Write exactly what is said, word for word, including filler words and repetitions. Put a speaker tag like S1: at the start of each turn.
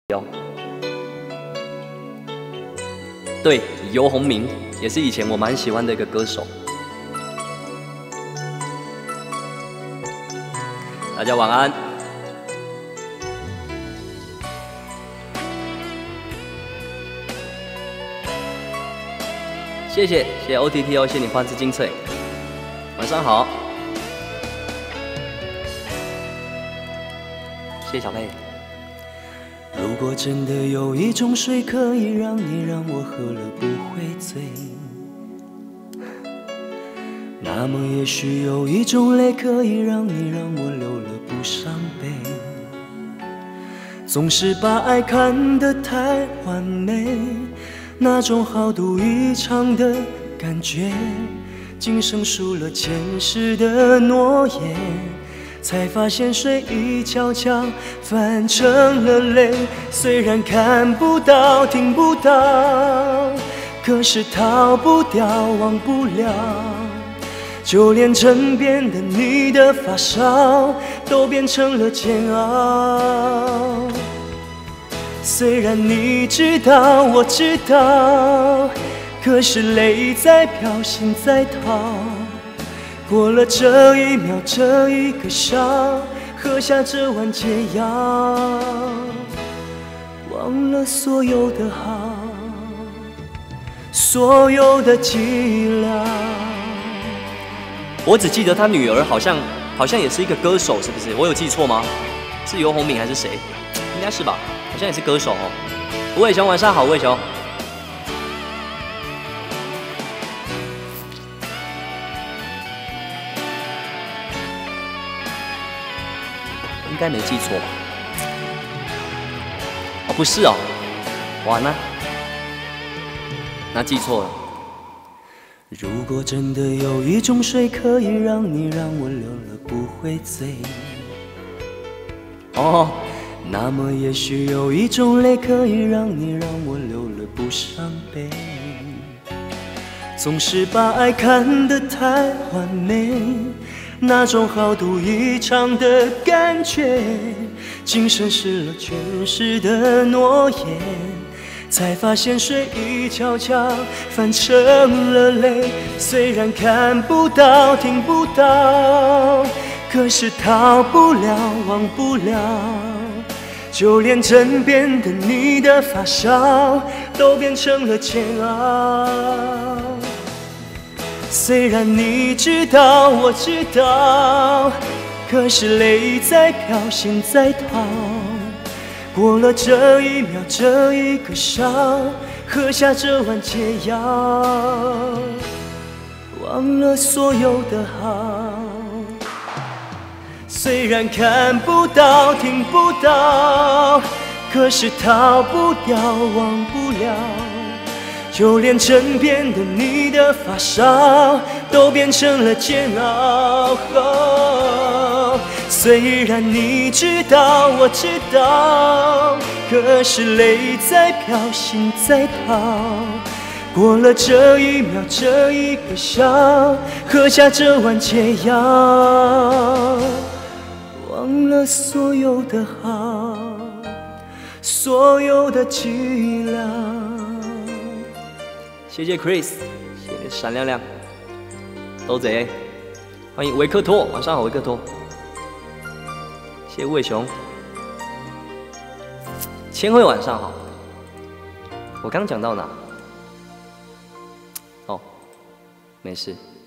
S1: 标。对，游鸿明也是以前我蛮喜欢的一个歌手。大家晚安。谢谢谢谢 O T T 哦，谢谢你花枝精粹。晚上好。谢谢小佩。
S2: 如果真的有一种水可以让你让我喝了不会醉，那么也许有一种泪可以让你让我流了不伤悲。总是把爱看得太完美，那种豪赌一场的感觉，今生输了前世的诺言。 才发现水已悄悄泛成了泪，虽然看不到、听不到，可是逃不掉、忘不了。就连枕边的你的发梢，都变成了煎熬。虽然你知道，我知道，可是泪在飘，心在逃。 过了这一秒，这一个笑，喝下这碗解药，忘了所有的好，所有的寂寥。
S1: 我只记得他女儿好像好像也是一个歌手，是不是？我有记错吗？是游鸿明还是谁？应该是吧，好像也是歌手哦。吴伟雄，晚上好，吴伟雄。 应该没记错吧？哦，不是哦，完了，那记错了。
S2: 如果真的有一种水可以让你让我流了不会醉，
S1: 哦，
S2: 那么也许有一种泪可以让你让我流了不伤悲。总是把爱看得太完美。 那种豪赌一场的感觉，今生失了前世的诺言，才发现水已悄悄泛成了泪。虽然看不到、听不到，可是逃不了、忘不了。就连枕边的你的发梢，都变成了煎熬。 虽然你知道，我知道，可是泪在飘，心在逃。过了这一秒，这一个笑，喝下这碗解药，忘了所有的好。虽然看不到，听不到，可是逃不掉，忘不了。 就连枕边的你的发梢，都变成了煎熬。哦、虽然你知道，我知道，可是泪在飘，心在逃。过了这一秒，这一个笑，喝下这碗解药，忘了所有的好，所有的寂寥。
S1: 谢谢 Chris， 谢谢闪亮亮，都贼，欢迎维克托，晚上好，维克托，谢谢魏雄，千惠晚上好，我刚讲到哪？哦，没事，